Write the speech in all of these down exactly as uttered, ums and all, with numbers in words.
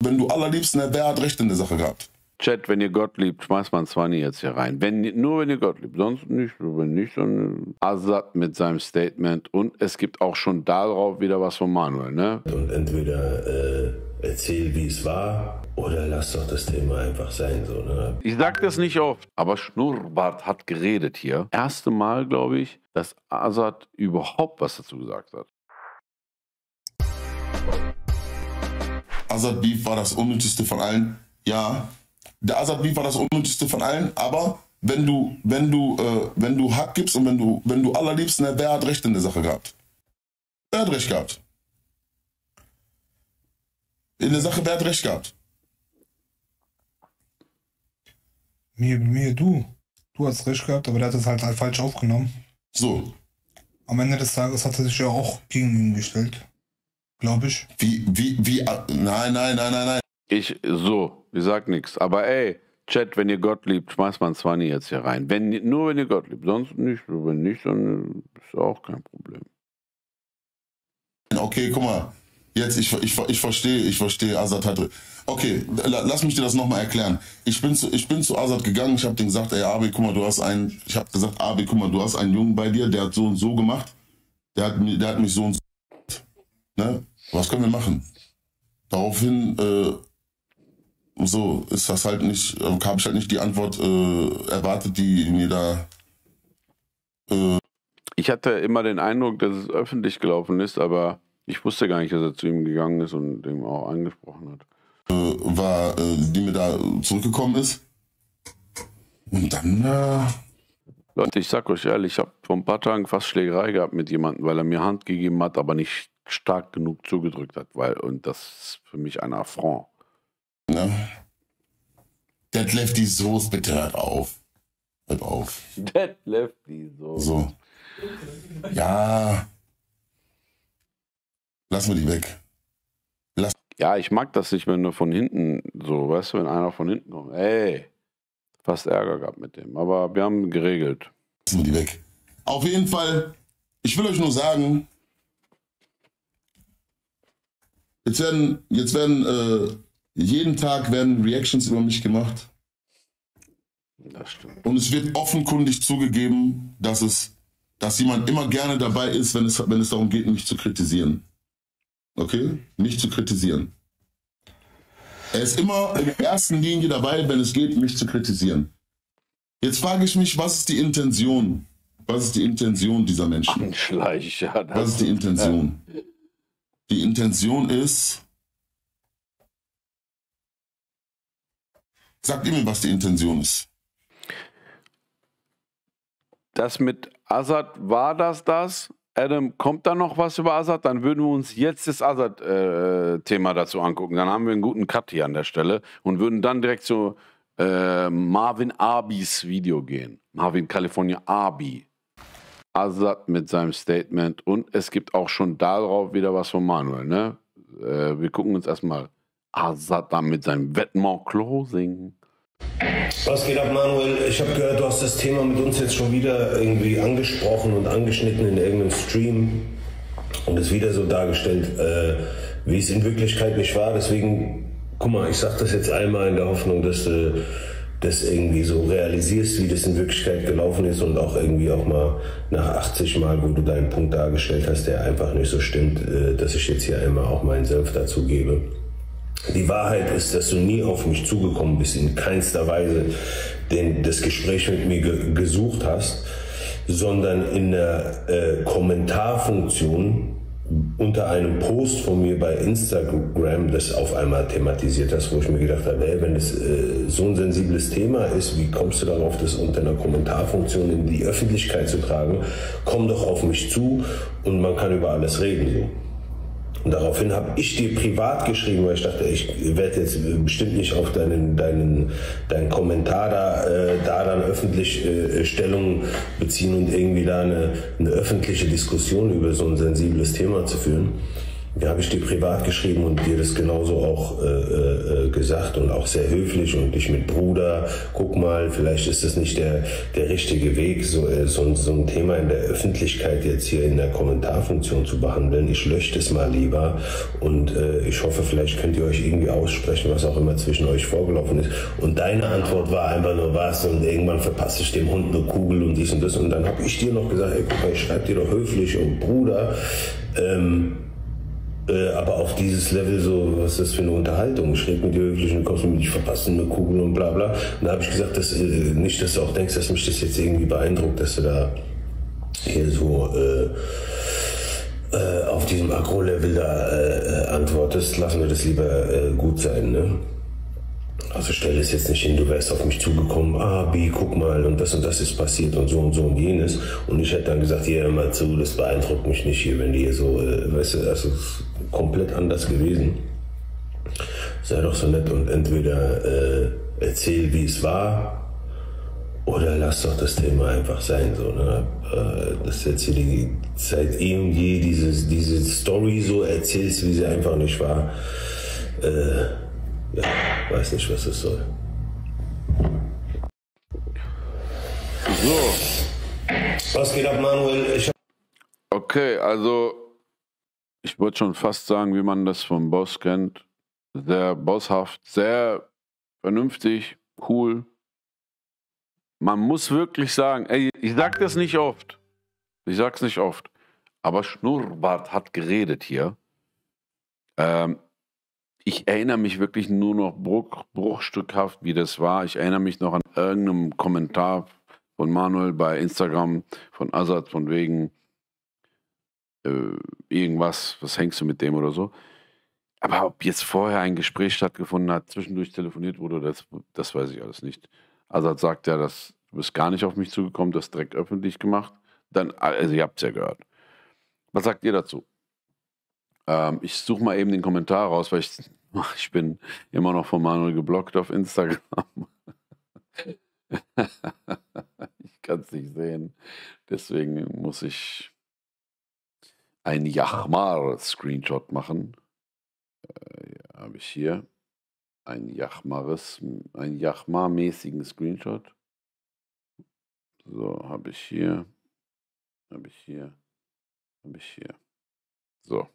wenn du allerliebst, ne, wer hat Recht in der Sache gehabt? Chat, wenn ihr Gott liebt, schmeißt man Zwanni jetzt hier rein. Wenn, nur wenn ihr Gott liebt, sonst nicht. Wenn nicht, dann Azad mit seinem Statement. Und es gibt auch schon darauf wieder was von Manuel, ne? Und entweder äh, erzähl, wie es war, oder lass doch das Thema einfach sein, so, ne? Ich sag das nicht oft, aber Schnurrbart hat geredet hier. Erste Mal, glaube ich, dass Azad überhaupt was dazu gesagt hat. Azad Beef war das unnötigste von allen. Ja, der Azad Beef war das unnötigste von allen, aber wenn du, wenn du, äh, wenn du Hack gibst und wenn du, wenn du allerliebst, ne, wer hat Recht in der Sache gehabt? Wer hat Recht gehabt? In der Sache, wer hat Recht gehabt? Mir, mir, du. Du hast Recht gehabt, aber der hat es halt, halt falsch aufgenommen. So. Am Ende des Tages hat er sich ja auch gegen ihn gestellt. Glaube ich. Wie, wie, wie, nein, nein, nein, nein, nein. Ich, so, ich sag nichts. Aber ey, Chat, wenn ihr Gott liebt, schmeißt man Zwanni jetzt hier rein. Wenn, nur wenn ihr Gott liebt, sonst nicht. Wenn nicht, dann ist auch kein Problem. Okay, guck mal. Jetzt, ich, ich, ich verstehe, ich verstehe, Azad hatte. Okay, lass mich dir das nochmal erklären. Ich bin zu, ich bin zu Azad gegangen, ich habe dem gesagt, ey, Abi, guck mal, du hast einen, ich habe gesagt, Abi, guck mal, du hast einen Jungen bei dir, der hat so und so gemacht. Der hat, der hat mich so und so. Ne? Was können wir machen? Daraufhin, äh, so ist das halt nicht, äh, habe ich halt nicht die Antwort äh, erwartet, die mir da. Äh ich hatte immer den Eindruck, dass es öffentlich gelaufen ist, aber ich wusste gar nicht, dass er zu ihm gegangen ist und ihm auch angesprochen hat. Äh, war, äh, die mir da zurückgekommen ist. Und dann. Äh Leute, ich sag euch ehrlich, ich habe vor ein paar Tagen fast Schlägerei gehabt mit jemandem, weil er mir Hand gegeben hat, aber nicht stark genug zugedrückt hat, weil, und das ist für mich ein Affront. Ja. Detlef die Soße, bitte hört auf. Hört auf. Detlef die Soße. So. Ja. Lass mir die weg. Lass. Ja, ich mag das nicht, wenn du von hinten so, weißt du, wenn einer von hinten kommt. Ey, fast Ärger gehabt mit dem, aber wir haben geregelt. Lass mir die weg. Auf jeden Fall, ich will euch nur sagen, Jetzt werden, jetzt werden äh, jeden Tag werden Reactions über mich gemacht. Das stimmt. Und es wird offenkundig zugegeben, dass es, dass jemand immer gerne dabei ist, wenn es, wenn es darum geht, mich zu kritisieren. Okay? Mich zu kritisieren. Er ist immer in der ersten Linie dabei, wenn es geht, mich zu kritisieren. Jetzt frage ich mich, was ist die Intention? Was ist die Intention dieser Menschen? Anschleicher. Was ist die Intention? Ja. Die Intention ist, sagt ihr mir, was die Intention ist? Das mit Azad, war das das? Adam, kommt da noch was über Azad? Dann würden wir uns jetzt das Azad-Thema äh, dazu angucken. Dann haben wir einen guten Cut hier an der Stelle und würden dann direkt zu äh, Marvin Abis Video gehen. Marvin California Abi. Azad mit seinem Statement und es gibt auch schon darauf wieder was von Manuel, ne? Äh, wir gucken uns erstmal Azad da mit seinem Vêtement Closing. Was geht ab, Manuel? Ich habe gehört, du hast das Thema mit uns jetzt schon wieder irgendwie angesprochen und angeschnitten in irgendeinem Stream und es wieder so dargestellt, äh, wie es in Wirklichkeit nicht war. Deswegen, guck mal, ich sag das jetzt einmal in der Hoffnung, dass du das irgendwie so realisierst, wie das in Wirklichkeit gelaufen ist und auch irgendwie auch mal nach achtzig Mal, wo du deinen Punkt dargestellt hast, der einfach nicht so stimmt, dass ich jetzt hier einmal auch meinen Senf dazu gebe. Die Wahrheit ist, dass du nie auf mich zugekommen bist, in keinster Weise den, das Gespräch mit mir ge gesucht hast, sondern in der äh, Kommentarfunktion unter einem Post von mir bei Instagram das auf einmal thematisiert hast, wo ich mir gedacht habe, hey, wenn das äh, so ein sensibles Thema ist, wie kommst du darauf, das unter einer Kommentarfunktion in die Öffentlichkeit zu tragen? Komm doch auf mich zu und man kann über alles reden. So. Und daraufhin habe ich dir privat geschrieben, weil ich dachte, ich werde jetzt bestimmt nicht auf deinen, deinen, deinen Kommentar da, äh, da dann öffentlich äh, Stellung beziehen und irgendwie da eine, eine öffentliche Diskussion über so ein sensibles Thema zu führen. Da habe ich dir privat geschrieben und dir das genauso auch äh, äh, gesagt und auch sehr höflich und dich mit Bruder, guck mal, vielleicht ist das nicht der, der richtige Weg, so, äh, so, so ein Thema in der Öffentlichkeit jetzt hier in der Kommentarfunktion zu behandeln. Ich lösche das mal lieber und äh, ich hoffe, vielleicht könnt ihr euch irgendwie aussprechen, was auch immer zwischen euch vorgelaufen ist. Und deine Antwort war einfach nur was und irgendwann verpasse ich dem Hund eine Kugel und dies und das. Und dann habe ich dir noch gesagt, ey, guck mal, ich schreib dir doch höflich und Bruder, ähm, Äh, aber auf dieses Level so, was ist das für eine Unterhaltung? Ich rede mit dir höflich und kommst mit, ich verpasse eine Kugel und bla bla. Und da habe ich gesagt, dass, äh, nicht, dass du auch denkst, dass mich das jetzt irgendwie beeindruckt, dass du da hier so äh, äh, auf diesem Agro-Level da äh, antwortest. Lassen wir das lieber äh, gut sein, ne? Also stell es jetzt nicht hin, du wärst auf mich zugekommen, ah, B, guck mal, und das und das ist passiert und so und so und jenes. Und ich hätte dann gesagt, hier, hör mal zu, das beeindruckt mich nicht hier, wenn die hier so, äh, weißt du, das ist komplett anders gewesen. Sei doch so nett und entweder äh, erzähl, wie es war, oder lass doch das Thema einfach sein, so, ne? Äh, dass du jetzt hier die seit eh und je diese, diese Story so erzählst, wie sie einfach nicht war. Äh, Ja, weiß nicht, was es soll. So. Was geht ab, Manuel? Ich Okay, also ich würde schon fast sagen, wie man das vom Boss kennt. Sehr bosshaft, sehr vernünftig, cool. Man muss wirklich sagen, ey, ich sag das nicht oft. Ich sag's nicht oft. Aber Schnurrbart hat geredet hier. Ähm, Ich erinnere mich wirklich nur noch bruch, bruchstückhaft, wie das war. Ich erinnere mich noch an irgendeinem Kommentar von Manuel bei Instagram, von Azad, von wegen äh, irgendwas, was hängst du mit dem oder so. Aber ob jetzt vorher ein Gespräch stattgefunden hat, zwischendurch telefoniert wurde, das, das weiß ich alles nicht. Azad sagt ja, dass du bist gar nicht auf mich zugekommen, das direkt öffentlich gemacht. Dann, also ihr habt es ja gehört. Was sagt ihr dazu? Ähm, ich suche mal eben den Kommentar raus, weil ich, ich bin immer noch von Manuel geblockt auf Instagram. Ich kann es nicht sehen. Deswegen muss ich ein Yachmar-Screenshot machen. Äh, ja, habe ich hier. Ein Yachmares, ein Yachmar-mäßigen Screenshot. So, habe ich hier. Habe ich hier. Habe ich hier. So.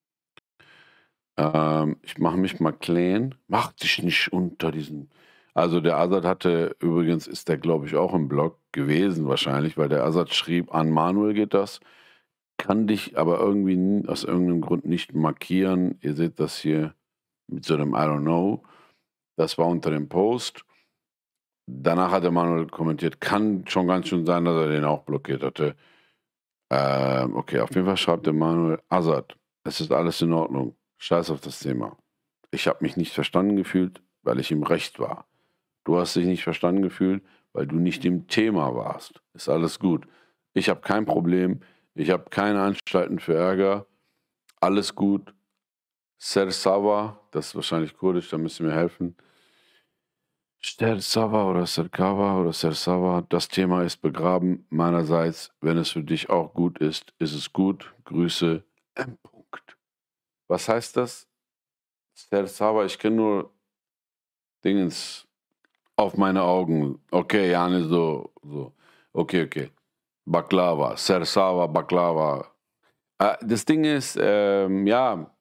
Ähm, ich mache mich mal klein. Mach dich nicht unter diesen. Also der Azad hatte, übrigens ist der, glaube ich, auch im Blog gewesen wahrscheinlich, weil der Azad schrieb, an Manuel geht das, kann dich aber irgendwie aus irgendeinem Grund nicht markieren. Ihr seht das hier mit so einem I don't know. Das war unter dem Post. Danach hat der Manuel kommentiert, kann schon ganz schön sein, dass er den auch blockiert hatte. Ähm, okay, auf jeden Fall schreibt der Manuel, Azad, es ist alles in Ordnung. Scheiß auf das Thema. Ich habe mich nicht verstanden gefühlt, weil ich im Recht war. Du hast dich nicht verstanden gefühlt, weil du nicht im Thema warst. Ist alles gut. Ich habe kein Problem. Ich habe keine Anstalten für Ärger. Alles gut. Sersava, das ist wahrscheinlich kurdisch, da müsst ihr mir helfen. Sersava oder Serkava oder Sersava, das Thema ist begraben. Meinerseits, wenn es für dich auch gut ist, ist es gut. Grüße, M. Was heißt das? Sersava, ich kenne nur Dingens auf meine Augen. Okay, Jane, so, so. Okay, okay. Baklava, Sersava, Baklava. Äh, das Ding ist, ähm, ja,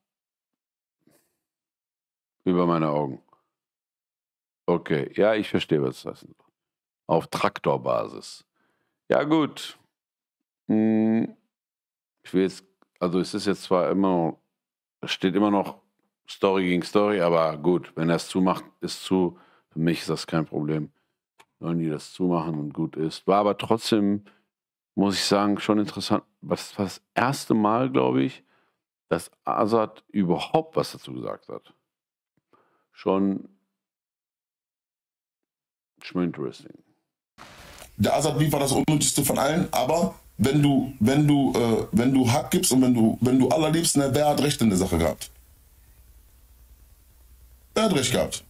über meine Augen. Okay, ja, ich verstehe, was das heißt. Auf Traktorbasis. Ja, gut. Hm, ich will jetzt, also es ist jetzt zwar immer noch, es steht immer noch Story gegen Story, aber gut, wenn er es zumacht, ist zu. Für mich ist das kein Problem. Sollen die das zumachen und gut ist. War aber trotzdem, muss ich sagen, schon interessant. Was war das erste Mal, glaube ich, dass Azad überhaupt was dazu gesagt hat. Schon, schon interesting. Der Azad-Beef war das unnötigste von allen, aber wenn du, wenn du, äh, wenn du Hack gibst und wenn du, wenn du Allah liebst, ne, wer hat Recht in der Sache gehabt? Wer hat Recht gehabt?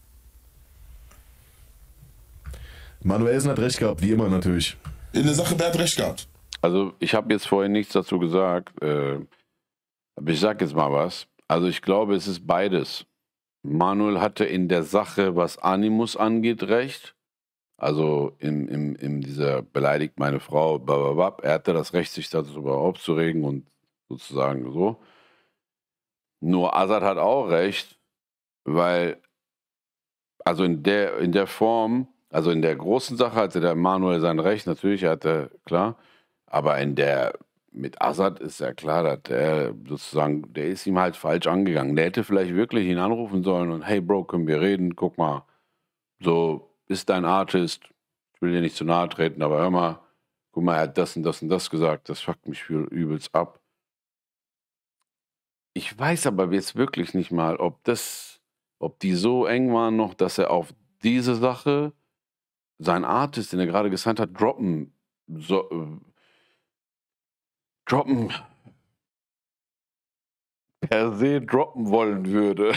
Manuelsen hat Recht gehabt, wie immer natürlich. In der Sache, wer hat Recht gehabt? Also ich habe jetzt vorhin nichts dazu gesagt, äh, aber ich sage jetzt mal was. Also ich glaube, es ist beides. Manuel hatte in der Sache, was Animus angeht, recht. Also in, in, in dieser beleidigt meine Frau, blablabla. Er hatte das Recht, sich darüber aufzuregen und sozusagen so. Nur Azad hat auch recht, weil, also in der, in der Form, also in der großen Sache hatte der Manuel sein Recht, natürlich, er hatte, klar, aber in der, mit Azad ist ja klar, dass der sozusagen, der ist ihm halt falsch angegangen. Der hätte vielleicht wirklich ihn anrufen sollen und, hey Bro, können wir reden, guck mal, so, ist dein Artist, ich will dir nicht zu nahe treten, aber hör mal, guck mal, er hat das und das und das gesagt, das fuckt mich übelst ab. Ich weiß aber jetzt wirklich nicht mal, ob das, ob die so eng waren noch, dass er auf diese Sache sein Artist, den er gerade gesigned hat, droppen, so, äh, droppen, per se droppen wollen würde.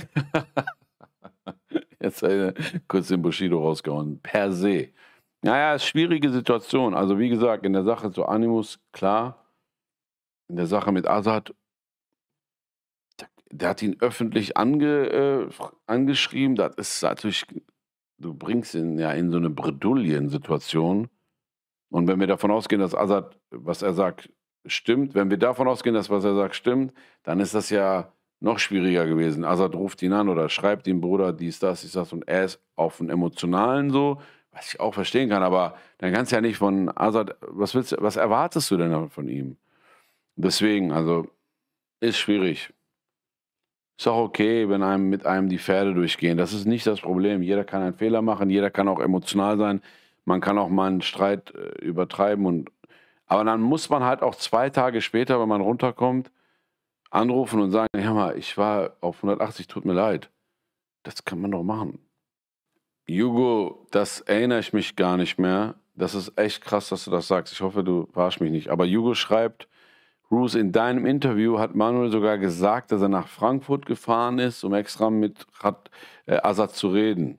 Jetzt eine kurz den Bushido rausgehauen. Per se. Naja, ist schwierige Situation. Also wie gesagt, in der Sache zu Animus, klar. In der Sache mit Azad, der hat ihn öffentlich ange, äh, angeschrieben. Das ist natürlich, du bringst ihn ja in so eine Bredouillen-Situation. Und wenn wir davon ausgehen, dass Azad, was er sagt, stimmt, wenn wir davon ausgehen, dass was er sagt, stimmt, dann ist das ja noch schwieriger gewesen. Azad ruft ihn an oder schreibt ihm, Bruder, dies, das, dies, das, und er ist auf dem Emotionalen so, was ich auch verstehen kann, aber dann kannst du ja nicht von Azad, was willst du, was erwartest du denn von ihm? Deswegen, also, ist schwierig. Ist auch okay, wenn einem mit einem die Pferde durchgehen. Das ist nicht das Problem. Jeder kann einen Fehler machen, jeder kann auch emotional sein. Man kann auch mal einen Streit äh, übertreiben. Und, aber dann muss man halt auch zwei Tage später, wenn man runterkommt, anrufen und sagen, ja mal, ich war auf hundertachtzig, tut mir leid. Das kann man doch machen. Jugo, das erinnere ich mich gar nicht mehr. Das ist echt krass, dass du das sagst. Ich hoffe, du verarschst mich nicht. Aber Jugo schreibt, Bruce, in deinem Interview hat Manuel sogar gesagt, dass er nach Frankfurt gefahren ist, um extra mit Rat, äh, Azad zu reden.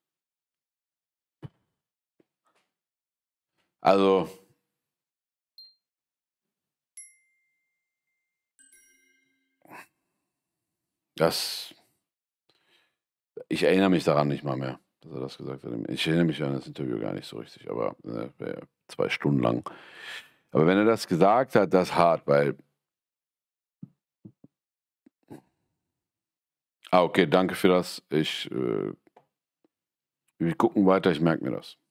Also, das, ich erinnere mich daran nicht mal mehr, dass er das gesagt hat. Ich erinnere mich an das Interview gar nicht so richtig, aber äh, zwei Stunden lang. Aber wenn er das gesagt hat, das ist hart, weil... Ah, okay, danke für das. Ich, äh, wir gucken weiter, ich merke mir das.